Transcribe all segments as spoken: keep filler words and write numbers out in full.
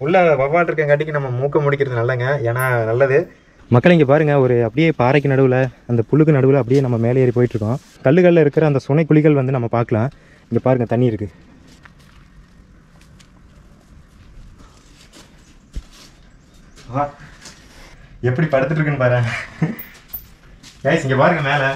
உள்ள வவ்வால் இருக்கங்காட்டிக்கு நம்ம மூக்க முடிக்கிறது நல்லங்க, ஏன்னா நல்லது. மக்கள் இங்கே பாருங்கள், ஒரு அப்படியே பாறைக்கு நடுவில் அந்த புல்லுக்கு நடுவில் அப்படியே நம்ம மேலே ஏறி போயிட்டுருக்கோம். கல்லுகளில் இருக்கிற அந்த சுனை குழிகள் வந்து நம்ம பார்க்கலாம். இங்கே பாருங்கள், தண்ணி இருக்குது. வா, எப்படி படுத்துட்டு இருக்குன்னு பாரு கைஸ். இங்கே பாருங்கள் மேலே.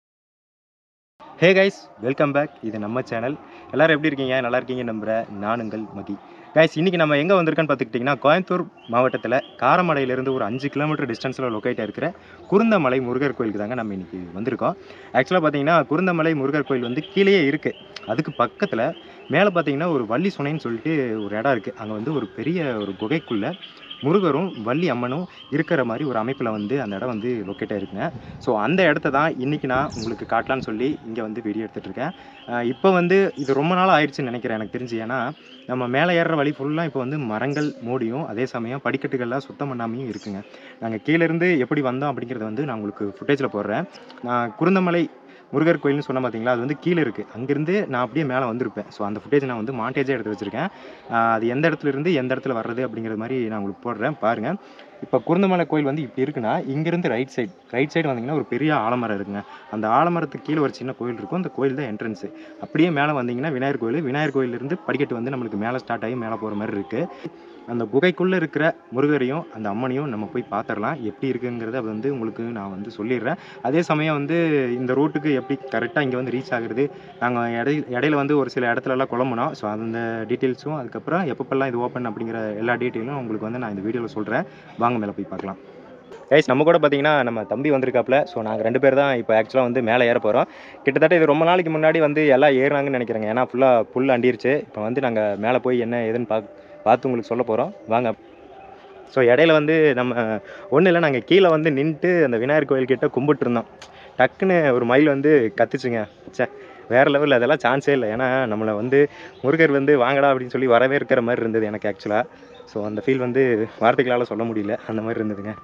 Hey guys, welcome back. இது நம்ம சேனல். எல்லோரும் எப்படி இருக்கீங்க? நல்லா இருக்கீங்க நம்புகிறேன். நான் உங்கள் மகி. கைஸ், இன்றைக்கி நம்ம எங்கே வந்திருக்கோன்னு பார்த்துக்கிட்டிங்கன்னா, கோயம்புத்தூர் மாவட்டத்தில் காரமடையிலேருந்து ஒரு அஞ்சு கிலோமீட்டர் டிஸ்டன்ஸில் லொக்கேட்டாக இருக்கிற குருந்தமலை முருகர் கோயிலுக்கு தாங்க நம்ம இன்றைக்கி வந்திருக்கோம். ஆக்சுவலாக பார்த்தீங்கன்னா, குருந்தமலை முருகர் கோயில் வந்து கீழேயே இருக்குது. அதுக்கு பக்கத்தில் மேலே பார்த்தீங்கன்னா ஒரு வள்ளி சுனைன்னு சொல்லிட்டு ஒரு இடம் இருக்குது. அங்கே வந்து ஒரு பெரிய ஒரு குகைக்குள்ளே முருகரும் வள்ளி அம்மனும் இருக்கிற மாதிரி ஒரு அமைப்பில் வந்து அந்த இடம் வந்து லொக்கேட்டாக இருக்குங்க. ஸோ அந்த இடத்த தான் இன்றைக்கி நான் உங்களுக்கு காட்டலான்னு சொல்லி இங்கே வந்து வீடியோ எடுத்துகிட்ருக்கேன். இப்போ வந்து இது ரொம்ப நாள் ஆயிடுச்சுன்னு நினைக்கிறேன் எனக்கு தெரிஞ்சு. ஏன்னா நம்ம மேலே ஏறுற வழி ஃபுல்லாக இப்போ வந்து மரங்கள் மூடியும் அதே சமயம் படிக்கட்டுகள்லாம் சுத்தம் பண்ணாமையும் இருக்குங்க. நாங்கள் கீழேருந்து எப்படி வந்தோம் அப்படிங்கிறத வந்து நான் உங்களுக்கு ஃபுட்டேஜில் போடுறேன். நான் குருந்தமலை முருகர் கோயில்னு சொன்ன பார்த்தீங்களா, அது வந்து கீழே இருக்குது. அங்கேருந்து நான் அப்படியே மேலே வந்திருப்பேன். ஸோ அந்த ஃபுட்டேஜ் நான் வந்து மாண்டேஜாக எடுத்து வச்சுருக்கேன். அது எந்த இடத்துல இருந்து எந்த இடத்துல வர்றது அப்படிங்கிற மாதிரி நான் உங்களுக்கு போடுறேன் பாருங்கள். இப்போ குருந்தமலை கோயில் வந்து இப்படி இருக்குன்னா, இங்கேருந்து ரைட் சைடு ரைட் சைடு வந்தீங்கன்னா ஒரு பெரிய ஆலமரம் இருக்குங்க. அந்த ஆலமரத்துக்கு கீழே ஒரு சின்ன கோயில் இருக்கும். அந்த கோயில் தான் என்ட்ரன்ஸு. அப்படியே மேலே வந்தீங்கன்னா விநாயகர் கோயில். விநாயகர் கோயிலிருந்து படிக்கட்டு வந்து நம்மளுக்கு மேலே ஸ்டார்ட் ஆகி மேலே போகிற மாதிரி இருக்குது. அந்த குகைக்குள்ளே இருக்கிற முருகரையும் அந்த அம்மனையும் நம்ம போய் பார்த்துடலாம். எப்படி இருக்குங்கிறத அது வந்து உங்களுக்கு நான் வந்து சொல்லிடுறேன். அதே சமயம் வந்து இந்த ரூட்டுக்கு எப்படி கரெக்டாக இங்கே வந்து ரீச் ஆகுறது, நாங்கள் இடை இடையில வந்து ஒரு சில இடத்துலலாம் குழம்புனோம். ஸோ அந்த டீட்டெயில்ஸும் அதுக்கப்புறம் எப்பப்பெல்லாம் இது ஓப்பன் அப்படிங்கிற எல்லா டீட்டெயிலும் உங்களுக்கு வந்து நான் இந்த வீடியோவில் சொல்கிறேன். வாங்க மேலே போய் பார்க்கலாம். கைஸ், நம்ம கூட பார்த்தீங்கன்னா நம்ம தம்பி வந்திருக்காப்புல. ஸோ நாங்கள் ரெண்டு பேர் தான் இப்போ ஆக்சுவலாக வந்து மேலே ஏற போகிறோம். கிட்டத்தட்ட இது ரொம்ப நாளைக்கு முன்னாடி வந்து எல்லாம் ஏறினாங்கன்னு நினைக்கிறேங்க. ஏன்னா ஃபுல்லாக புல் அண்டிருச்சு. இப்போ வந்து நாங்கள் மேலே போய் என்ன ஏதுன்னு பார்க்க பார்த்து உங்களுக்கு சொல்ல போகிறோம். வாங்க. ஸோ இடையில வந்து நம்ம ஒன்றும் இல்லை, நாங்கள் கீழே வந்து நின்றுட்டு அந்த விநாயகர் கோயில்கிட்ட கும்பிட்டு இருந்தோம். டக்குன்னு ஒரு மயில் வந்து கத்துச்சுங்க. சே, வேறு லெவலில். அதெல்லாம் சான்ஸே இல்லை. ஏன்னா நம்மளை வந்து முருகர் வந்து வாங்கடா அப்படின்னு சொல்லி வரவே இருக்கிற மாதிரி இருந்தது எனக்கு ஆக்சுவலாக. ஸோ அந்த ஃபீல் வந்து வார்த்தைகளால் சொல்ல முடியல, அந்த மாதிரி இருந்ததுங்க.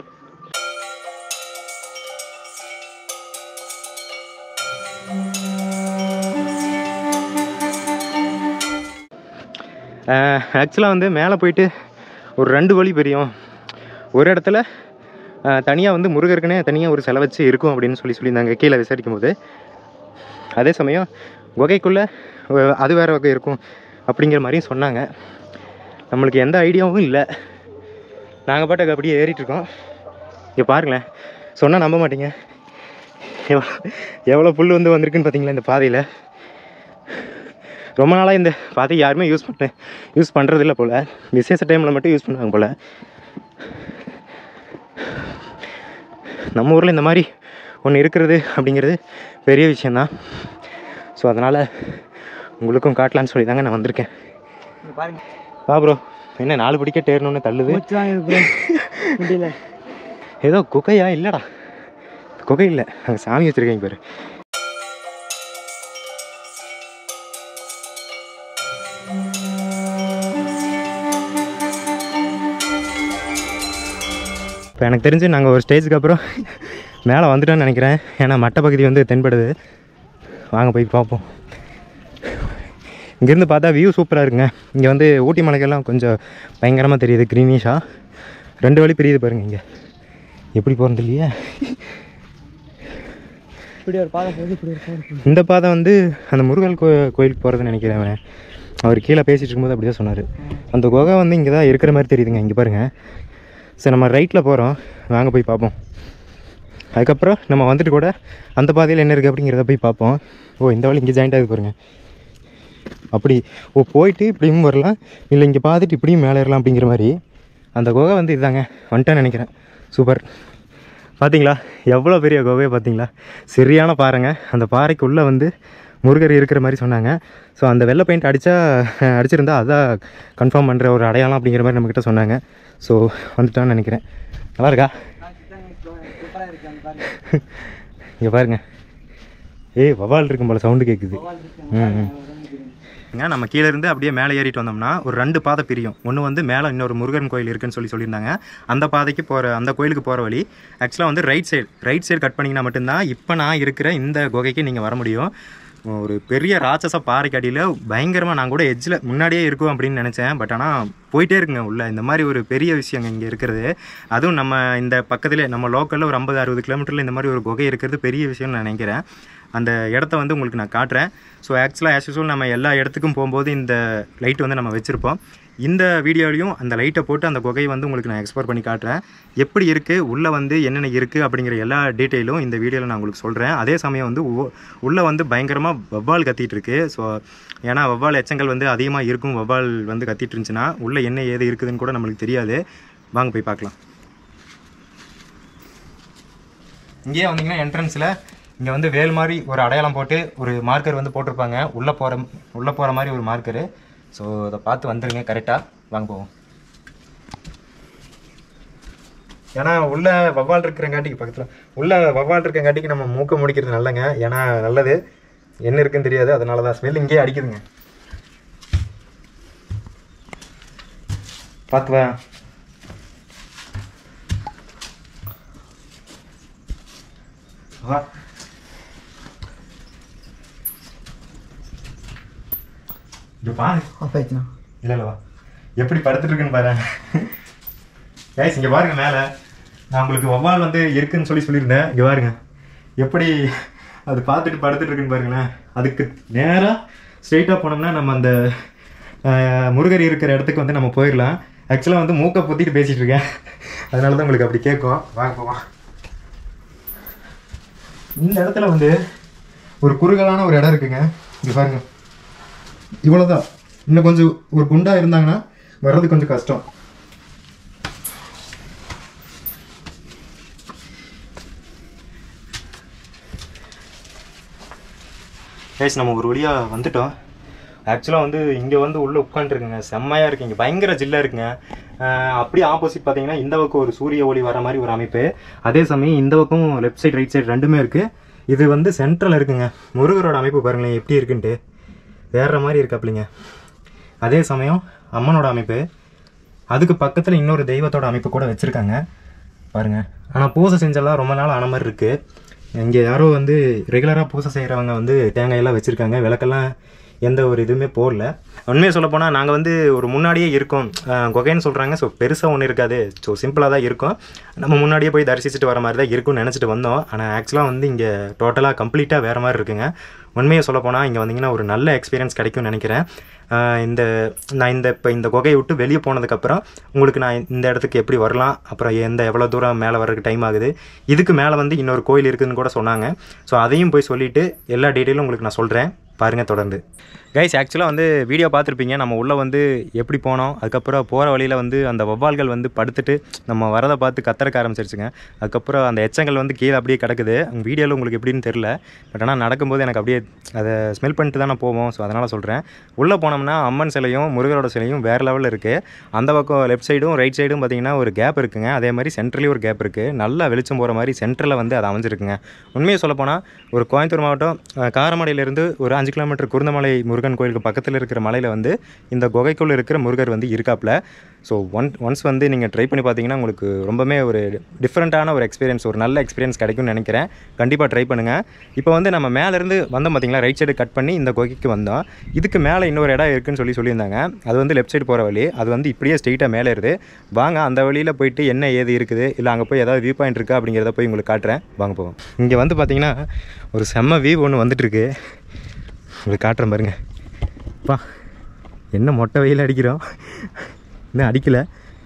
ஆக்சுவலாக வந்து மேலே போயிட்டு ஒரு ரெண்டு வழி பெரியும். ஒரு இடத்துல தனியாக வந்து முருகருக்குன்னே தனியாக ஒரு செலை வச்சு இருக்கும் அப்படின்னு சொல்லி சொல்லியிருந்தாங்க கீழே விசாரிக்கும் போது. அதே சமயம் குகைக்குள்ளே அது வேறு வகை இருக்கும் அப்படிங்கிற மாதிரியும் சொன்னாங்க. நம்மளுக்கு எந்த ஐடியாவும் இல்லை. நாங்கள் பாட்டுக்கு அப்படியே ஏறிட்டுருக்கோம். இங்கே பாருங்களேன், சொன்னால் நம்ப மாட்டீங்க, எவ்வளோ எவ்வளோ புல் வந்து வந்திருக்குன்னு பார்த்தீங்களா இந்த பாதையில். ரொம்ப நாளாக இந்த பாதை யாருமே யூஸ் பண்ண யூஸ் பண்ணுறதில்ல போல். விசேஷ டைமில் மட்டும் யூஸ் பண்ணுவாங்க போல். நம்ம ஊரில் இந்த மாதிரி ஒன்று இருக்கிறது அப்படிங்கிறது பெரிய விஷயந்தான். ஸோ அதனால் உங்களுக்கும் காட்டலான்னு சொல்லி தாங்க நான் வந்திருக்கேன். வா ப்ரோ. என்ன நாலு படிக்க டேரணுன்னு தள்ளுது. ஏதோ குகையா? இல்லைடா, குகை இல்லை, அங்கே சாமி வச்சுருக்கேங்க பேர். இப்போ எனக்கு தெரிஞ்சு நாங்கள் ஒரு ஸ்டேஜுக்கு அப்புறம் மேலே வந்துட்டோன்னு நினைக்கிறேன். ஏன்னா மட்டை பகுதி வந்து தென்படுது. வாங்க போய் பார்ப்போம். இங்கேருந்து பார்த்தா வியூ சூப்பராக இருக்குங்க. இங்கே வந்து ஊட்டி மலைகள்லாம் கொஞ்சம் பயங்கரமாக தெரியுது, க்ரீனிஷாக. ரெண்டு வழி பெரியுது பாருங்கள். இங்கே எப்படி போகிறது இல்லையா? இப்படி ஒரு பாதை போகுது, இப்படி ஒரு பாதை. இந்த பாதை வந்து அந்த முருகல் கோ கோயிலுக்கு போகிறதுன்னு நினைக்கிறேன். அவர் கீழே பேசிகிட்டு இருக்கும்போது அப்படி தான் சொன்னார். அந்த குகை வந்து இங்கே தான் இருக்கிற மாதிரி தெரியுதுங்க. இங்கே பாருங்கள். சரி, நம்ம ரைட்டில் போகிறோம், வாங்க போய் பார்ப்போம். அதுக்கப்புறம் நம்ம வந்துட்டு கூட அந்த பாதையில் என்ன இருக்குது அப்படிங்கிறத போய் பார்ப்போம். ஓ, இந்த வழி இங்கே ஜாயிண்ட் ஆகுது பாருங்கள். அப்படி ஓ போயிட்டு இப்படியும் வரலாம், இல்லை இங்கே பார்த்துட்டு இப்படியும் மேலே ஏறலாம் அப்படிங்கிற மாதிரி. அந்த குகை வந்து இதுதாங்க, வந்துட்டேன்னு நினைக்கிறேன். சூப்பர். பார்த்தீங்களா எவ்வளோ பெரிய குகையை பார்த்தீங்களா? சரியான பாறைங்க. அந்த பாறைக்குள்ளே வந்து முருகர் இருக்கிற மாதிரி சொன்னாங்க. ஸோ அந்த வெள்ளை பெயிண்ட் அடித்தா அடிச்சிருந்தா அதான் கன்ஃபார்ம் பண்ணுற ஒரு அடையாளம் அப்படிங்கிற மாதிரி நம்மக்கிட்ட சொன்னாங்க. ஸோ வந்துட்டான்னு நினைக்கிறேன். நல்லா இருக்கா? இங்கே பாருங்க. ஏய், வவால் இருக்கும் போல் சவுண்டு கேட்குது. ம் ம் நம்ம கீழே இருந்து அப்படியே மேலே ஏறிட்டு வந்தோம்னா ஒரு ரெண்டு பாதை பிரியும். ஒன்று வந்து மேலே இன்னொரு முருகன் கோயில் இருக்குன்னு சொல்லி சொல்லியிருந்தாங்க. அந்த பாதைக்கு போகிற அந்த கோயிலுக்கு போகிற வழி ஆக்சுவலாக வந்து right side right side cut பண்ணிங்கன்னா மட்டும்தான் இப்போ நான் இருக்கிற இந்த குகைக்கு நீங்கள் வர முடியும். ஒரு பெரிய ராட்சச பாறைக்கு அடியில் பயங்கரமாக நான் கூட எட்ஜில் முன்னாடியே இருக்கும் அப்படின்னு நினச்சேன். பட் ஆனால் போயிட்டே இருக்குங்க உள்ள. இந்த மாதிரி ஒரு பெரிய விஷயங்க இங்கே இருக்கிறது. அதுவும் நம்ம இந்த பக்கத்துலேயே நம்ம லோக்கலில் ஒரு ஐம்பது அறுபது கிலோமீட்டரில் இந்த மாதிரி ஒரு குகை இருக்கிறது பெரிய விஷயம்னு நான் நினைக்கிறேன். அந்த இடத்த வந்து உங்களுக்கு நான் காட்டுறேன். ஸோ ஆக்சுவலாக ஆஸ் யூஸ்வல் நம்ம எல்லா இடத்துக்கும் போகும்போது இந்த லைட் வந்து நம்ம வச்சுருப்போம். இந்த வீடியோலையும் அந்த லைட்டை போட்டு அந்த குகையை வந்து உங்களுக்கு நான் எக்ஸ்ப்ளோர் பண்ணி காட்டுறேன். எப்படி இருக்குது, உள்ளே வந்து என்னென்ன இருக்குது அப்படிங்கிற எல்லா டீட்டெயிலும் இந்த வீடியோவில் நான் உங்களுக்கு சொல்கிறேன். அதே சமயம் வந்து உள்ளே வந்து பயங்கரமாக வவ்வால் கத்திட்டு இருக்கு. ஸோ ஏன்னா வவ்வால் எச்சங்கள் வந்து அதிகமாக இருக்கும். வவ்வால் வந்து கத்திட்டு இருந்துச்சுன்னா உள்ளே என்ன ஏது இருக்குதுன்னு கூட நம்மளுக்கு தெரியாது. வாங்க போய் பார்க்கலாம். இங்கேயே வந்தீங்கன்னா என்ட்ரன்ஸில் இங்கே வந்து வேல் மாதிரி ஒரு அடையாளம் போட்டு ஒரு மார்க்கர் வந்து போட்டிருப்பாங்க. உள்ளே போகிற உள்ளே போகிற மாதிரி ஒரு மார்க்கரு. ஸோ அதை பார்த்து வந்துடுங்க கரெக்டாக. வாங்க போவோம். ஏன்னா உள்ளே வவ்வால் இருக்கிறங்காட்டிக்கு பக்கத்தில் உள்ளே வவ்வால் இருக்கிறங்காட்டிக்கு நம்ம மூக்க முடிக்கிறது நல்லங்க. ஏன்னா நல்லது என்ன இருக்குன்னு தெரியாது. அதனால தான் ஸ்மெல் இங்கேயே அடிக்குதுங்க. பார்த்துவா வா. இது பாரு. இல்லை இல்லைவா எப்படி படுத்துட்டு இருக்குன்னு பாரு. கைஸ் இங்கே பாருங்க மேலே. நான் உங்களுக்கு வவ்வால் வந்து இருக்குன்னு சொல்லி சொல்லியிருந்தேன். இங்கே பாருங்க எப்படி அது பார்த்துட்டு படுத்துட்டு இருக்குன்னு பாருங்களேன். அதுக்கு நேராக ஸ்ட்ரெயிட்டாக போனோம்னா நம்ம அந்த முருகர் இருக்கிற இடத்துக்கு வந்து நம்ம போயிடலாம். ஆக்சுவலாக வந்து மூக்கை பொத்திட்டு பேசிகிட்டு இருக்கேன். அதனால தான் உங்களுக்கு அப்படி கேட்கும். வாங்க போவோம். இந்த இடத்துல வந்து ஒரு குறுகலான ஒரு இடம் இருக்குங்க. இங்கே பாருங்க இவ்வளோதான். இன்னும் கொஞ்சம் ஒரு குண்டா இருந்தாங்கன்னா வர்றது கொஞ்சம் கஷ்டம். கைஸ் நம்ம ஒரு வழியாக வந்துட்டோம். ஆக்சுவலாக வந்து இங்கே வந்து உள்ளே உட்காந்துருக்குங்க. செம்மையாக இருக்குது. இங்கே பயங்கர ஜில்லாக இருக்குங்க. அப்படியே ஆப்போசிட் பார்த்தீங்கன்னா இந்த பக்கம் ஒரு சூரிய ஒளி வர மாதிரி ஒரு அமைப்பு. அதே சமயம் இந்த பக்கம் லெஃப்ட் சைடு ரைட் சைடு ரெண்டுமே இருக்குது. இது வந்து சென்ட்ரல் இருக்குங்க. முருகரோட அமைப்பு பாருங்களேன் எப்படி இருக்குன்ட்டு. வேற மாதிரி இருக்காப்லிங்க. அதே சமயம் அம்மனோட அமைப்பு. அதுக்கு பக்கத்தில் இன்னொரு தெய்வத்தோட அமைப்பு கூட வச்சுருக்காங்க பாருங்கள். ஆனால் பூசை செஞ்செல்லாம் ரொம்ப நாள் ஆன மாதிரி இருக்குது. இங்கே யாரோ வந்து ரெகுலராக பூசை செய்கிறவங்க வந்து தேங்காயெல்லாம் வச்சுருக்காங்க. விளக்கெல்லாம் எந்த ஒரு இதுவுமே போடல. உண்மையை சொல்ல போனால் நாங்கள் வந்து ஒரு முன்னாடியே இருக்கோம். குகைன்னு சொல்கிறாங்க. ஸோ பெருசாக ஒன்றும் இருக்காது. ஸோ சிம்பிளாக தான் இருக்கும். நம்ம முன்னாடியே போய் தரிசிச்சுட்டு வர மாதிரி தான் இருக்கும்னு நினச்சிட்டு வந்தோம். ஆனால் ஆக்சுவலாக வந்து இங்கே டோட்டலாக கம்ப்ளீட்டாக வேறு மாதிரி இருக்குங்க. உண்மையை சொல்ல போனால் இங்கே வந்தீங்கன்னா ஒரு நல்ல எக்ஸ்பீரியன்ஸ் கிடைக்கும்னு நினைக்கிறேன். இந்த நான் இந்த இப்போ இந்த குகையை விட்டு வெளியே போனதுக்கப்புறம் உங்களுக்கு நான் இந்த இடத்துக்கு எப்படி வரலாம், அப்புறம் எந்த எவ்வளோ தூரம் மேலே வர்றதுக்கு டைம் ஆகுது, இதுக்கு மேலே வந்து இன்னொரு கோயில் இருக்குதுன்னு கூட சொன்னாங்க. ஸோ அதையும் போய் சொல்லிவிட்டு எல்லா டீட்டெயிலும் உங்களுக்கு நான் சொல்கிறேன். பாருங்கள் தொடர்ந்து. கைஸ் ஆக்சுவலாக வந்து வீடியோ பார்த்துருப்பீங்க. நம்ம உள்ளே வந்து எப்படி போனோம், அதுக்கப்புறம் போகிற வழியில் வந்து அந்த வவ்வால்கள் வந்து படுத்துட்டு நம்ம வரதை பார்த்து கத்தறக்க ஆரம்பிச்சிருச்சுங்க. அதுக்கப்புறம் அந்த எச்சங்கள் வந்து கீழே அப்படியே கிடக்குது. உங்கள் வீடியோவில் உங்களுக்கு எப்படின்னு தெரில. பட் ஆனால் நடக்கும்போது எனக்கு அப்படியே அதை ஸ்மெல் பண்ணிட்டு தானே போவோம். ஸோ அதனால் சொல்கிறேன். உள்ளே போனோம்னா அம்மன் சிலையும் முருகரோட சிலையும் வேறு லெவலில் இருக்குது. அந்த பக்கம் லெஃப்ட் சைடும் ரைட் சைடும் பார்த்திங்கன்னா ஒரு கேப் இருக்குங்க. அதே மாதிரி சென்ட்ரலையும் ஒரு கேப் இருக்குது. நல்லா வெளிச்சம் போகிற மாதிரி சென்டரில் வந்து அது அமைஞ்சிருக்குங்க. உண்மையை சொல்லப்போனால் ஒரு கோயம்புத்தூர் மாவட்டம் காரமடையிலேருந்து ஒரு அஞ்சு கிலோமீட்டர் குருந்தமலை முருகன் கோயிலுக்கு பக்கத்தில் இருக்கிற மலையில் வந்து இந்த குகைக்குள்ளே இருக்கிற முருகர் வந்து இருக்காப்புல. ஸோ ஒன் ஒன்ஸ் வந்து நீங்கள் ட்ரை பண்ணி பார்த்தீங்கன்னா உங்களுக்கு ரொம்பவே ஒரு டிஃப்ரெண்ட்டான ஒரு எக்ஸ்பீரியன்ஸ், ஒரு நல்ல எக்ஸ்பீரியன்ஸ் கிடைக்கும்னு நினைக்கிறேன். கண்டிப்பாக ட்ரை பண்ணுங்கள். இப்போ வந்து நம்ம மேலேருந்து வந்தோம் பார்த்தீங்களா, ரைட் சைடு கட் பண்ணி இந்த குகைக்கு வந்தோம். இதுக்கு மேலே இன்னொரு இடம் இருக்குதுன்னு சொல்லி சொல்லியிருந்தாங்க. அது வந்து லெஃப்ட் சைடு போகிற வழி. அது வந்து இப்படியே ஸ்ட்ரெயிட்டாக மேலே இருக்குது. வாங்க அந்த வழியில் போயிட்டு என்ன ஏது இருக்குது, இல்லை அங்கே போய் ஏதாவது வியூ பாயிண்ட் இருக்கா அப்படிங்கிறத போய் உங்களுக்கு காட்டுறேன். வாங்க போவோம். இங்கே வந்து பார்த்தீங்கன்னா ஒரு செம்ம வியூ ஒன்று வந்துட்டுருக்கு. உங்களுக்கு காட்டுறேன் பாருங்க. பா என்ன மொட்டை வெயில் அடிக்கிறோம், இன்னும் அடிக்கலை.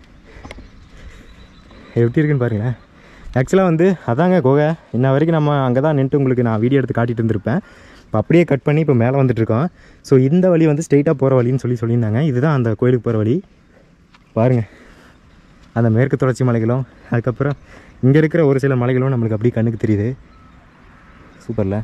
எப்படி இருக்குன்னு பாருங்களேன். ஆக்சுவலாக வந்து அதாங்க குகை. இன்ன வரைக்கும் நம்ம அங்கே தான் நின்றுட்டு உங்களுக்கு நான் வீடியோ எடுத்து காட்டிகிட்டு இருந்திருப்பேன். இப்போ அப்படியே கட் பண்ணி இப்போ மேலே வந்துட்டுருக்கோம். ஸோ இந்த வழி வந்து ஸ்ட்ரெயிட்டாக போகிற வழின்னு சொல்லி சொல்லியிருந்தாங்க. இதுதான் அந்த கோயிலுக்கு போகிற வழி. பாருங்கள் அந்த மேற்கு தொடர்ச்சி மலைகளும் அதுக்கப்புறம் இங்கே இருக்கிற ஒரு சில மலைகளும் நம்மளுக்கு அப்படியே கண்ணுக்கு தெரியுது. சூப்பரில்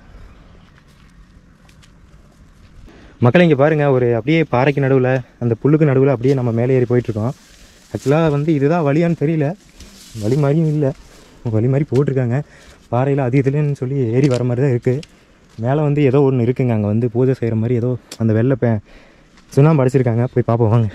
மக்களை இங்கே பாருங்கள். ஒரு அப்படியே பாறைக்கு நடுவில் அந்த புல்லுக்கு நடுவில் அப்படியே நம்ம மேலே ஏறி போயிட்டுருக்கோம். ஆக்சுவலாக வந்து இதுதான் வழியான்னு தெரியல. வழி மாதிரியும் இல்லை, வழி மாதிரி போட்டிருக்காங்க. பாறையில் அது இதுலன்னு சொல்லி ஏறி வர மாதிரி தான் இருக்குது. மேலே வந்து ஏதோ ஒன்று இருக்குங்க. அங்கே வந்து பூஜை செய்கிற மாதிரி ஏதோ அந்த வெள்ளை பே சுண்ணாம்பு அடிச்சிருக்காங்க. போய் பார்ப்போம் வாங்க.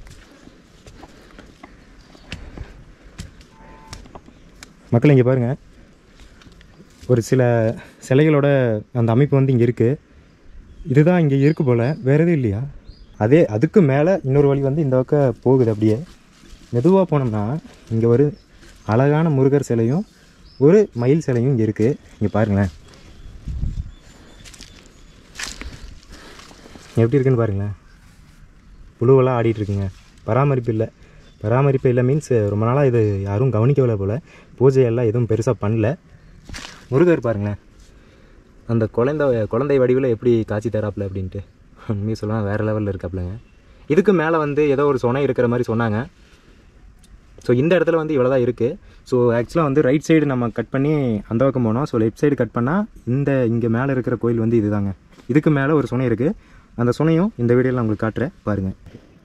மக்கள் இங்கே பாருங்கள். ஒரு சில சிலைகளோட அந்த அமைப்பு வந்து இங்கே இருக்குது. இதுதான் இங்கே இருக்குது போல், வேறு எதுவும் இல்லையா? அதே அதுக்கு மேலே இன்னொரு வழி வந்து இந்த பக்கம் போகுது. அப்படியே மெதுவாக போனோம்னா இங்கே ஒரு அழகான முருகர் சிலையும் ஒரு மயில் சிலையும் இங்கே இருக்குது. இங்கே பாருங்களேன் எப்படி இருக்குன்னு பாருங்களேன். புழுவெல்லாம் ஆடிட்டுருக்குங்க. பராமரிப்பு இல்லை, பராமரிப்பு இல்லை மீன்ஸ் ரொம்ப நாளாக இது யாரும் கவனிக்கவில்லை போல். பூஜையெல்லாம் எதுவும் பெருசாக பண்ணல. முருகர் பாருங்களேன், அந்த குழந்தை குழந்தை வடிவில் எப்படி காட்சி தராப்புல அப்படின்ட்டு உண்மையை சொல்லலாம் வேறு லெவலில் இருக்காப்புலங்க. இதுக்கு மேலே வந்து ஏதோ ஒரு சொனை இருக்கிற மாதிரி சொன்னாங்க. ஸோ இந்த இடத்துல வந்து இவ்வளோ தான் இருக்குது. ஸோ ஆக்சுவலாக வந்து ரைட் சைடு நம்ம கட் பண்ணி அந்த பக்கம் போனோம். ஸோ லெஃப்ட் சைடு கட் பண்ணால் இந்த இங்கே மேலே இருக்கிற கோயில் வந்து இதுதாங்க. இதுக்கு மேலே ஒரு சுனை இருக்குது. அந்த சுனையும் இந்த வீடியோவில் நான் உங்களுக்கு காட்டுறேன் பாருங்கள்.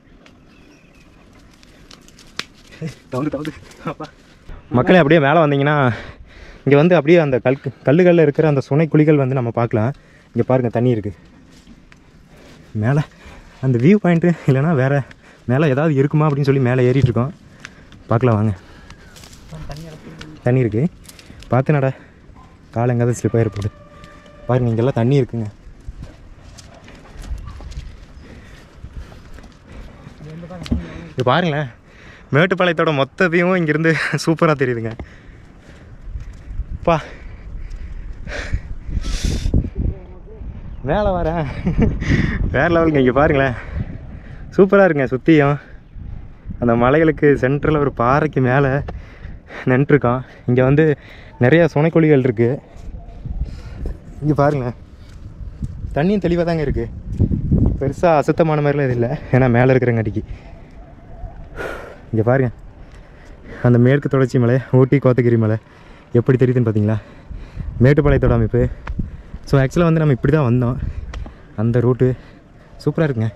தவுந்து தவுந்து மக்களே அப்படியே மேலே வந்தீங்கன்னா இங்கே வந்து அப்படியே அந்த கல் கல்லுகளில் இருக்கிற அந்த சுனை குழிகள் வந்து நம்ம பார்க்கலாம். இங்கே பாருங்கள் தண்ணி இருக்குது மேலே. அந்த வியூ பாயிண்ட்டு இல்லைனா வேறு மேலே ஏதாவது இருக்குமா அப்படின்னு சொல்லி மேலே ஏறிட்டுருக்கோம். பார்க்கலாம் வாங்க. தண்ணி இருக்குது பார்த்து நட, காலை எங்கேயாவது ஸ்லிப் ஆகிருப்போது பாருங்கள். இங்கெல்லாம் தண்ணி இருக்குங்க. இது பாருங்களேன், மேட்டுப்பாளையத்தோட மொத்த வியூவும் இங்கேருந்து சூப்பராக தெரியுதுங்க. பா மேலே வரேன் வேறு லெவலுங்க. இங்கே பாருங்களேன் சூப்பராக இருக்குங்க. சுற்றியும் அந்த மலைகளுக்கு சென்டரில் ஒரு பாறைக்கு மேலே நின்றுருக்கோம். இங்கே வந்து நிறைய சுனைக்குழிகள் இருக்குது. இங்கே பாருங்களேன் தண்ணியும் தெளிவாக தாங்க இருக்குது. பெருசாக அசுத்தமான மாதிரிலாம் இது இல்லை, ஏன்னா மேலே இருக்கிறங்காட்டிக்கு. இங்கே பாருங்கள் அந்த மேற்கு தொடர்ச்சி மலை, ஊட்டி கோத்தகிரி மலை எப்படி தெரியுதுன்னு பார்த்தீங்களா? மேட்டுப்பாளையத்தோட அமைப்பு. ஸோ ஆக்சுவலாக வந்து நம்ம இப்படி தான் வந்தோம். அந்த ரூட்டு சூப்பராக இருக்குங்க.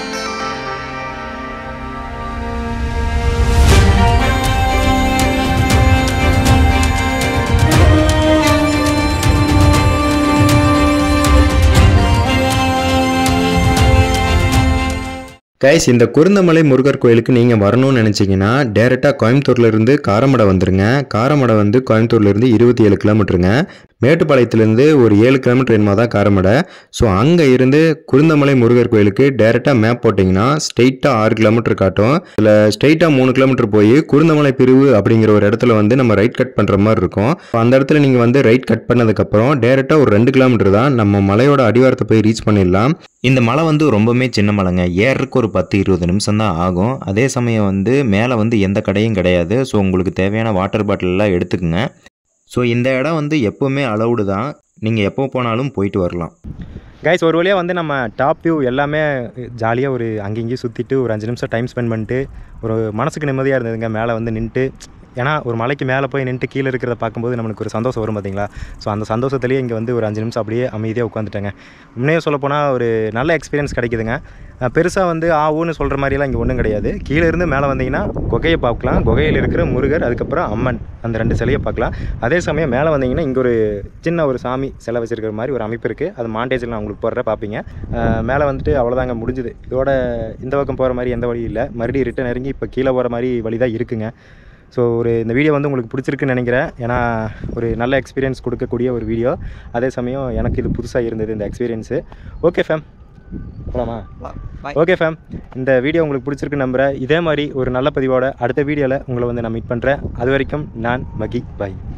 கைஸ், இந்த குருந்தமலை முருகர் கோயிலுக்கு நீங்கள் வரணும்னு நினச்சிங்கன்னா டேரெக்டாக கோயம்புத்தூர்லேருந்து காரமடை வந்துருங்க. காரமடை வந்து கோயம்புத்தூர்லேருந்து இருபத்தி ஏழு கிலோமீட்டருங்க. மேட்டுப்பாளையத்துலேருந்து ஒரு ஏழு கிலோமீட்டர் என்னமா தான் காரமடை. ஸோ அங்கே இருந்து குருந்தமலை முருகர் கோயிலுக்கு டேரெக்டாக மேப் போட்டிங்கன்னா ஸ்ட்ரெயிட்டாக ஆறு கிலோமீட்டர் காட்டும். இதில் ஸ்ட்ரெயிட்டாக மூணு கிலோமீட்டர் போய் குருந்தமலை பிரிவு அப்படிங்கிற ஒரு இடத்துல வந்து நம்ம ரைட் கட் பண்ணுற மாதிரி இருக்கும். அந்த இடத்துல நீங்கள் வந்து ரைட் கட் பண்ணதுக்கப்புறம் டேரெக்டாக ஒரு ரெண்டு கிலோமீட்டர் தான் நம்ம மலையோட அடிவாரத்தை போய் ரீச் பண்ணிடலாம். இந்த மலை வந்து ரொம்பவுமே சின்ன மலைங்க. ஏறக்கு ஒரு பத்து இருபது நிமிஷம் தான் ஆகும். அதே சமயம் வந்து மேலே வந்து எந்த கடையும் கிடையாது. ஸோ உங்களுக்கு தேவையான வாட்டர் பாட்டிலெலாம் எடுத்துக்கோங்க. ஸோ இந்த இடம் வந்து எப்போவுமே அலௌடு தான், நீங்கள் எப்போ போனாலும் போயிட்டு வரலாம். கைஸ், ஒரு வழியாக வந்து நம்ம டாப் வியூ எல்லாமே ஜாலியாக ஒரு அங்கேயும் சுற்றிட்டு ஒரு அஞ்சு நிமிஷம் டைம் ஸ்பெண்ட் பண்ணிட்டு ஒரு மனசுக்கு நிம்மதியாக இருந்ததுங்க. மேலே வந்து நின்றுட்டு, ஏன்னா ஒரு மலைக்கு மேலே போய் நின்று கீழே இருக்கிறத பார்க்கும்போது நம்மளுக்கு ஒரு சந்தோஷம் வரும் பார்த்தீங்களா? ஸோ அந்த சந்தோஷத்துலேயே இங்கே வந்து ஒரு அஞ்சு நிமிஷம் அப்படியே அமைதியாக உட்காந்துட்டேங்க. உண்மையாக சொல்லப்போனால் ஒரு நல்ல எக்ஸ்பீரியன்ஸ் கிடைக்குதுங்க. பெருசாக வந்து ஆ ஊன்னு சொல்கிற மாதிரிலாம் இங்கே ஒன்றும் கிடையாது. கீழே இருந்து மேலே வந்தீங்கன்னா குகையை பார்க்கலாம், குகையில் இருக்கிற முருகர், அதுக்கப்புறம் அம்மன், அந்த ரெண்டு சிலையை பார்க்கலாம். அதே சமயம் மேலே வந்தீங்கன்னா இங்கே ஒரு சின்ன ஒரு சாமி சிலை வச்சுருக்கிற மாதிரி ஒரு அமைப்பு இருக்குது. அது மாண்டேஜில் நான் உங்களுக்கு போடுற பார்ப்பீங்க. மேலே வந்துட்டு அவ்வளோதாங்க, முடிஞ்சுது. இதோட இந்த பக்கம் போகிற மாதிரி எந்த வழி இல்லை. மறுபடியும் ரிட்டன் இறங்கி இப்போ கீழே போகிற மாதிரி வழி தான் இருக்குங்க. ஸோ ஒரு இந்த வீடியோ வந்து உங்களுக்கு பிடிச்சிருக்குன்னு நினைக்கிறேன். ஏன்னா ஒரு நல்ல எக்ஸ்பீரியன்ஸ் கொடுக்கக்கூடிய ஒரு வீடியோ. அதே சமயம் எனக்கு இது புதுசாக இருந்தது இந்த எக்ஸ்பீரியன்ஸு. ஓகே ஃபேம், போகலாமா? ஓகே ஃபேம், இந்த வீடியோ உங்களுக்கு பிடிச்சிருக்குன்னு நம்புகிறேன். இதே மாதிரி ஒரு நல்ல பதிவோட அடுத்த வீடியோவில் உங்களை வந்து நான் மீட் பண்ணுறேன். அது வரைக்கும் நான் மகி, பாய்.